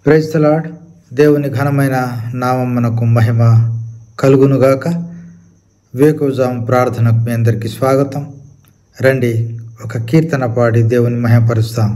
Praise the lord. దేవుని ఘనమైన నామమునకు మహిమ కలుగునుగాక. వేకువజాము ప్రార్థనకు మీ అందరికీ స్వాగతం. రండి ఒక కీర్తన పాడి దేవుని మహిమపరుస్తాం.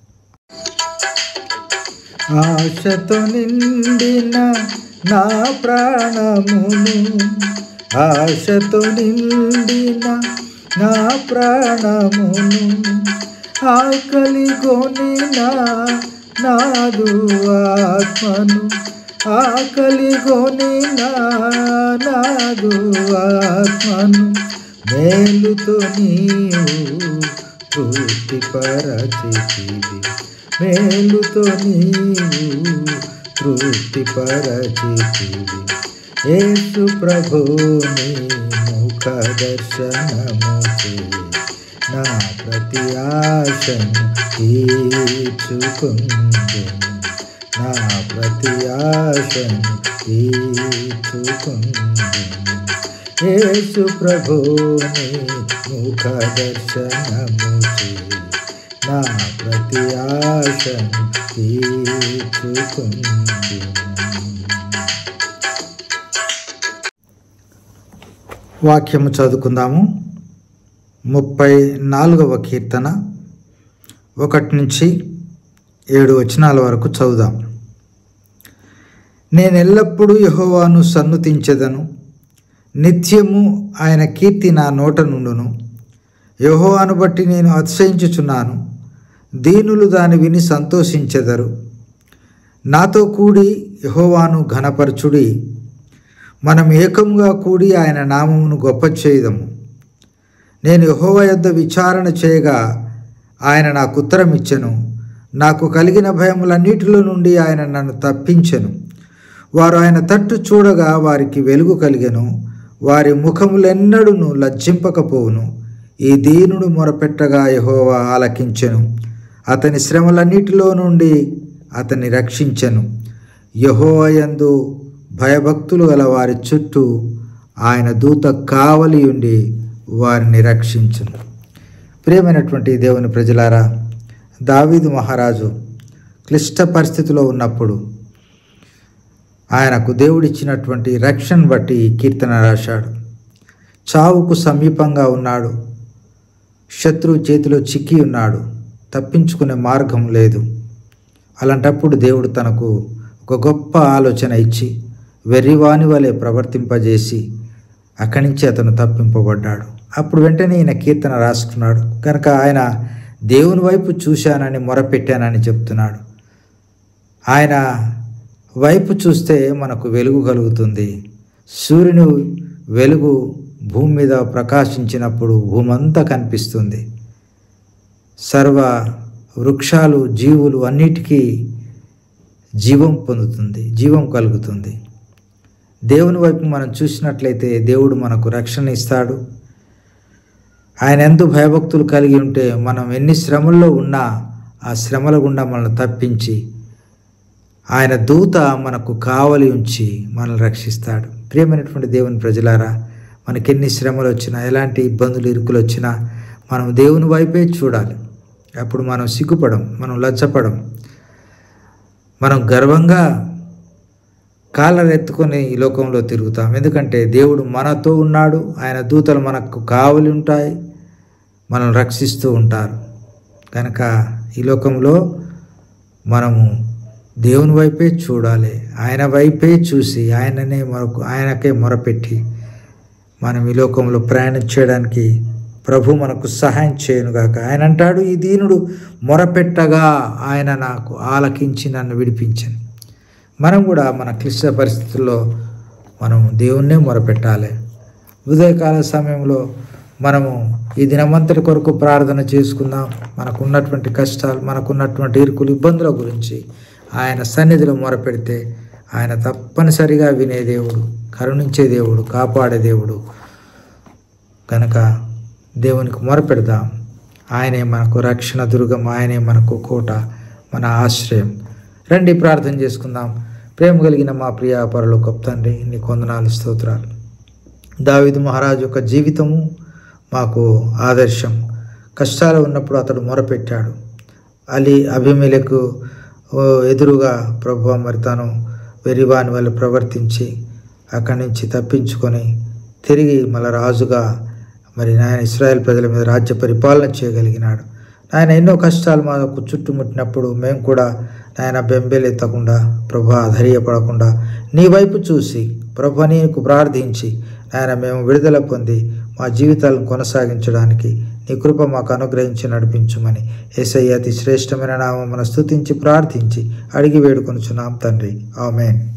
ఆశతో నిండిన నా ప్రాణమును, ఆశతో నిండిన నా ప్రాణమును, ఆకలి కొనిన నాదు ఆత్మను, ఆకలి కొనిన నాదు ఆత్మను, మేలుతో నీవు తృప్తిపరచితివి, మేలుతో నీవు తృప్తిపరచితివి. యేసు ప్రభుని ముఖ దర్శనముచే నా ప్రతి ఆశను తీర్చుకుందును, నా ప్రతి ఆశను తీర్చుకుందును. యేసు ప్రభుని ముఖ దర్శనముచే నా ప్రతి ఆశను తీర్చుకుందును. వాక్యము చదువుకుందాము. 34వ కీర్తన 1 నుంచి 7 వచనాల వరకు చదువుదాం. నేనెల్లప్పుడూ యెహోవాను సన్నుతించెదను, నిత్యము ఆయన కీర్తి నా నోట నుండును. యెహోవాను బట్టి నేను అతిశయించుచున్నాను, దీనులు దాని విని సంతోషించెదరు. నాతో కూడి యెహోవాను ఘనపరచుడి, మనం ఏకముగా కూడి ఆయన నామమును గొప్ప చేయుదము. నేను యెహోవా యొద్ద విచారణ చేయగా ఆయన నాకు ఉత్తరం ఇచ్చెను, నాకు కలిగిన భయములన్నిటిలో నుండి ఆయన నన్ను తప్పించెను. వారు ఆయన తట్టు చూడగా వారికి వెలుగు కలిగెను, వారి ముఖములెన్నడూను లజ్జింపకపోవును. ఈ దీనుడు మొరపెట్టగా యెహోవా ఆలకించెను, అతని శ్రమలన్నిటిలో నుండి అతన్ని రక్షించెను. యెహోవా యందు భయభక్తులు గల వారి చుట్టూ ఆయన దూత కావలి ఉండి వారిని రక్షించును. ప్రియమైనటువంటి దేవుని ప్రజలారా, దావీదు మహారాజు క్లిష్ట పరిస్థితిలో ఉన్నప్పుడు ఆయనకు దేవుడిచ్చినటువంటి రక్షణ బట్టి ఈ కీర్తన రాశాడు. చావుకు సమీపంగా ఉన్నాడు, శత్రువు చేతిలో చిక్కి ఉన్నాడు, తప్పించుకునే మార్గం లేదు. అలాంటప్పుడు దేవుడు తనకు ఒక గొప్ప ఆలోచన ఇచ్చి వెర్రివాని వలె ప్రవర్తింపజేసి అక్కడి నుంచి అతను తప్పింపబడ్డాడు. అప్పుడు వెంటనే ఈయన కీర్తన రాసుకున్నాడు. కనుక ఆయన దేవుని వైపు చూశానని మొరపెట్టానని చెప్తున్నాడు. ఆయన వైపు చూస్తే మనకు వెలుగు కలుగుతుంది. సూర్యుని వెలుగు భూమి మీద ప్రకాశించినప్పుడు భూమి అంతా కనిపిస్తుంది. సర్వ వృక్షాలు, జీవులు అన్నిటికీ జీవం పొందుతుంది, జీవం కలుగుతుంది. దేవుని వైపు మనం చూసినట్లయితే దేవుడు మనకు రక్షణ ఇస్తాడు. ఆయన ఎందు భయభక్తులు కలిగి ఉంటే మనం ఎన్ని శ్రమల్లో ఉన్నా ఆ శ్రమల గుండా మనల్ని తప్పించి ఆయన దూత మనకు కావలి ఉంచి మనల్ని రక్షిస్తాడు. ప్రియమైనటువంటి దేవుని ప్రజలారా, మనకెన్ని శ్రమలు వచ్చినా, ఎలాంటి ఇబ్బందులు, ఇరుకులు వచ్చినా మనం దేవుని వైపే చూడాలి. అప్పుడు మనం సిగ్గుపడం, మనం లజ్జపడం, మనం గర్వంగా కాళ్ళరెత్తుకొని ఈ లోకంలో తిరుగుతాం. ఎందుకంటే దేవుడు మనతో ఉన్నాడు, ఆయన దూతలు మనకు కావలి ఉంటాయి, మనం రక్షిస్తూ ఉంటారు. కనుక ఈ లోకంలో మనము దేవుని వైపే చూడాలి, ఆయన వైపే చూసి ఆయనకే మొరపెట్టి మనం ఈ లోకంలో ప్రయాణం చేయడానికి ప్రభు మనకు సహాయం చేయనుగాక. ఆయన అంటాడు, ఈ దీనుడు మొరపెట్టగా ఆయన నాకు ఆలకించి నన్ను విడిపించను. మనం కూడా మన క్లిష్ట పరిస్థితుల్లో మనం దేవుణ్ణే మొరపెట్టాలి. ఉదయకాల సమయంలో మనము ఈ దినమంతటి కొరకు ప్రార్థన చేసుకుందాం. మనకున్నటువంటి కష్టాలు, మనకున్నటువంటి ఇరుకులు, ఇబ్బందుల గురించి ఆయన సన్నిధిలో మొరపెడితే ఆయన తప్పనిసరిగా వినే దేవుడు, కరుణించే దేవుడు, కాపాడే దేవుడు. కనుక దేవునికి మొరపెడదాం. ఆయనే మనకు రక్షణ దుర్గం, ఆయనే మనకు కోట, మన ఆశ్రయం. రండి ప్రార్థన చేసుకుందాం. ప్రేమ కలిగిన మా ప్రియ పరలోకపు తండ్రి, నీకు వందనాలు, స్తోత్రాలు. దావీదు మహారాజు యొక్క జీవితము మాకు ఆదర్శం. కష్టాలు ఉన్నప్పుడు అతడు మొరపెట్టాడు. అబీమెలెకు ఎదురుగా ప్రభువా మరి తాను వెరివాని వల్ల ప్రవర్తించి అక్కడి నుంచి తప్పించుకొని తిరిగి మళ్ళీ రాజుగా మరి నాయన ఇశ్రాయేల్ ప్రజల మీద రాజ్య పరిపాలన చేయగలిగినాడు. నాయన ఎన్నో కష్టాలు మాకు చుట్టుముట్టినప్పుడు మేము కూడా నాయన బెంబేలెత్తకుండా ప్రభా ధైర్యపడకుండా నీ వైపు చూసి ప్రభా నీకు ప్రార్థించి నాయన మేము విడుదల పొంది మా జీవితాలను కొనసాగించడానికి నీ కృప మాకు అనుగ్రహించి నడిపించుమని యేసయ్య అతి శ్రేష్టమైన నామమున స్తుతించి ప్రార్థించి అడిగి వేడుకొనుచున్నాం తండ్రి. ఆమేన్.